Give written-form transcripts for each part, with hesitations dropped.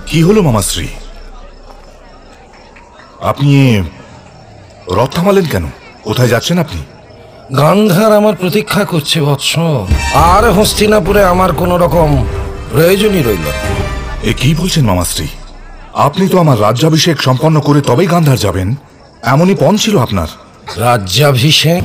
কি হলো মামাশ্রী? আপনি রথ থামালেন কেন? কোথায় যাচ্ছেন আপনি? গান্ধার আমার প্রতীক্ষা করছে বৎস, আর হস্তিনাপুরে আমার কোন রকম প্রয়োজনই রইল। এ কি বলছেন মামাশ্রী? আপনি তো আমার রাজ্যাভিষেক সম্পন্ন করে তবেই গান্ধার যাবেন, এমনই পণ ছিল আপনার। রাজ্যাভিষেক?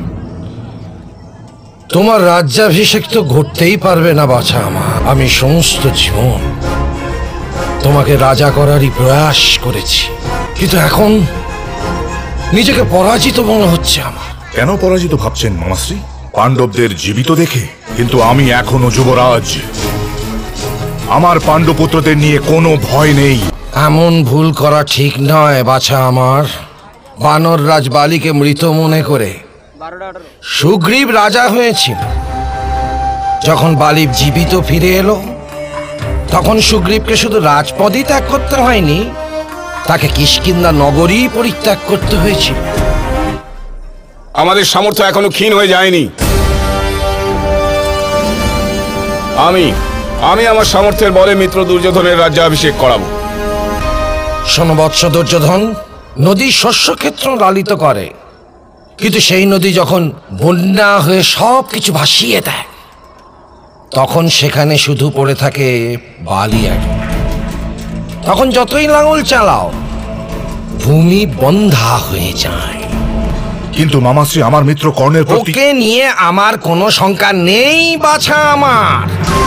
তোমার রাজ্যাভিষেক তো ঘটতেই পারবে না বাছা আমার। আমি সমস্ত জীবন তোমাকে রাজা করারই প্রয়াস করেছি, কিন্তু এখন নিজেকে পরাজিত মনে হচ্ছে আমার। কেন পরাজিত ভাবছেন মামাশ্রী? পাণ্ডবদের জীবিত দেখে? কিন্তু আমি এখনো যুবরাজ, আমার পাণ্ডবপুত্রদের নিয়ে কোনো ভয় নেই। এমন ভুল করা ঠিক নয় বাছা আমার। বানর রাজ বালিকে মৃত মনে করে সুগ্রীব রাজা হয়েছিল। যখন বালি জীবিত ফিরে এলো, তখন সুগ্রীবকে শুধু রাজপদই ত্যাগ করতে হয়নি, তাকে কিষ্কিন্ধা নগরী পরিত্যাগ করতে হয়েছিল। আমাদের সামর্থ্য এখনো ক্ষীণ হয়ে যায়নি। আমি আমার সামর্থ্যের বলে মিত্র দুর্যোধনের রাজ্যাভিষেক করাবো। শোনো বৎস দুর্যোধন, নদী শস্যক্ষেত্র লালিত করে, কিন্তু সেই নদী যখন বন্যা হয়ে সব কিছু ভাসিয়ে দেয়, তখন সেখানে শুধু পড়ে থাকে বালি। তখন যতই লাঙল চালাও, ভূমি বন্ধা হয়ে যায়। কিন্তু মামাশ্রী, আমার মিত্র কর্ণের প্রতি ওকে নিয়ে আমার কোনো শঙ্কা নেই বাছা আমার।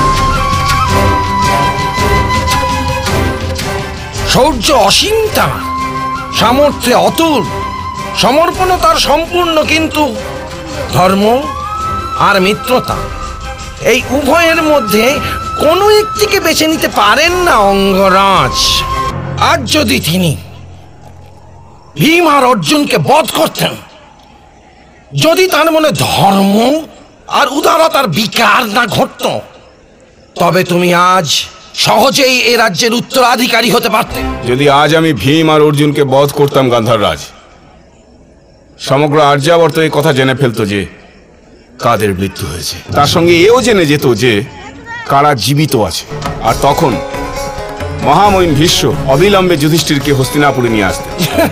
শৌর্য অসীম, তার সামর্থ্যে অতুল, সমর্পণ তার সম্পূর্ণ, কিন্তু ধর্ম আর মিত্রতা এই উভয়ের মধ্যে কোনো একটিকে বেছে নিতে পারেন না অঙ্গরাজ। আজ যদি তিনি ভীম আর অর্জুনকে বধ করতেন, যদি তার মনে ধর্ম আর উদারতার বিকার না ঘটত, তবে তুমি আজ সহজেই এ রাজ্যের উত্তরাধিকারী হতে পারতে। যদি আজ আমি ভীম আর অর্জুনকে বধ করতাম গান্ধার রাজ, সমগ্র আর্যাবর্ত এই কথা জেনে ফেলতো যে কাদের মৃত্যু হয়েছে। তার সঙ্গে এও জেনে যেত যে কারা জীবিত আছে। আর তখন মহামহিম ভীষ্ম অবিলম্বে যুধিষ্ঠিরকে হস্তিনাপুরে নিয়ে আসতেন।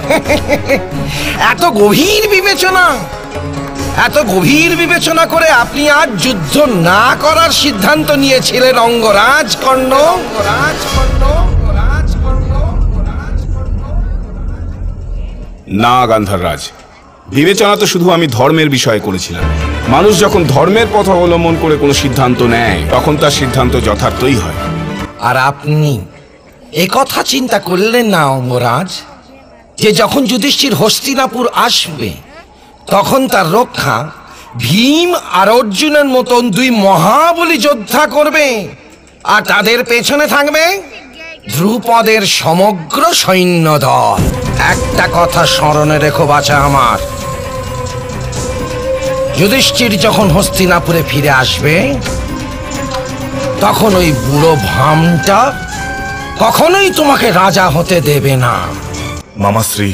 এত গভীর বিবেচনা করে আপনি আজ যুদ্ধ না করার সিদ্ধান্ত নিয়েছিলেন অঙ্গরাজ কর্ণ। না গান্ধার রাজ, বিবেচনা তো শুধু আমি ধর্মের বিষয়ে করেছিলাম। মানুষ যখন ধর্মের পথ অবলম্বন করে কোনো সিদ্ধান্ত নেয়, তখন তার সিদ্ধান্ত যথার্থই হয়। আর আপনি একথা চিন্তা করলেন না অঙ্গরাজ, যে যখন যুধিষ্ঠির হস্তিনাপুর আসবে, তখন তার রক্ষা ভীম আর অর্জুনের মতন দুই মহাবলী যোদ্ধা করবে, আর তাদের পেছনে থাকবে ধ্রুপদের সমগ্র সৈন্যদল। একটা কথা স্মরণে রেখো বাছা আমার, যুধিষ্ঠির যখন হস্তিনাপুরে ফিরে আসবে, তখন ওই বুড়ো ভামটা কখনোই তোমাকে রাজা হতে দেবে না। মামাশ্রী,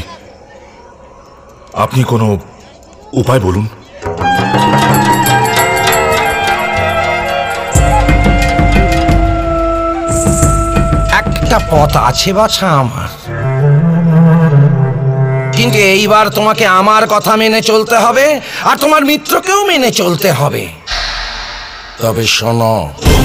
আপনি কোনো উপায় বলুন। একটা পথ আছে বাছা আমার, কিন্তু এইবার তোমাকে আমার কথা মেনে চলতে হবে, আর তোমার মিত্রকেও মেনে চলতে হবে। তবে শোনো,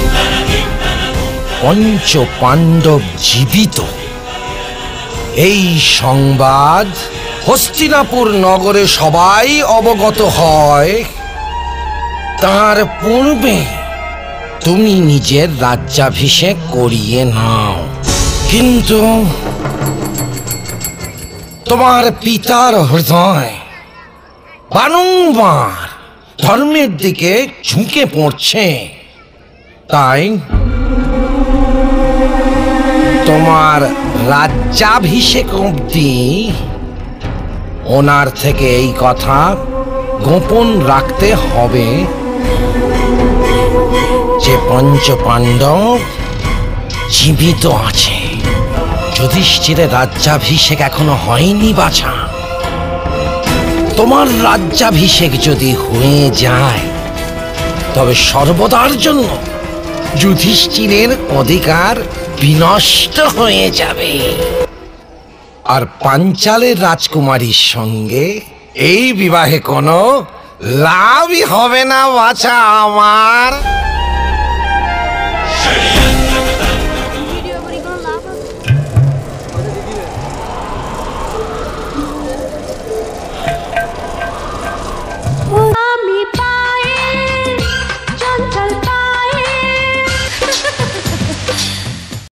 পঞ্চ পাণ্ডব জীবিত, এই সংবাদ হস্তিনাপুর নগরে সবাই অবগত হয়, তার পূর্বে তুমি নিজের রাজ্যাভিষেক করিয়ে নাও। কিন্তু তোমার পিতার হৃদয় বারংবার ধর্মের দিকে ঝুঁকে পড়ছে, তাই তোমার রাজ্যাভিষেক অবধি ওনার থেকে এই কথা গোপন রাখতে হবে যে পঞ্চ পাণ্ডব জীবিত আছে। যুধিষ্ঠিরের রাজ্যাভিষেক এখনো হয়নি বাছা। তোমার রাজ্যাভিষেক যদি হয়ে যায়, তবে সর্বদার জন্য যুধিষ্ঠিরের অধিকার বিনষ্ট হয়ে যাবে। আর পাঞ্চালের রাজকুমারীর সঙ্গে এই বিবাহে কোনো লাভই হবে না বাছা আমার।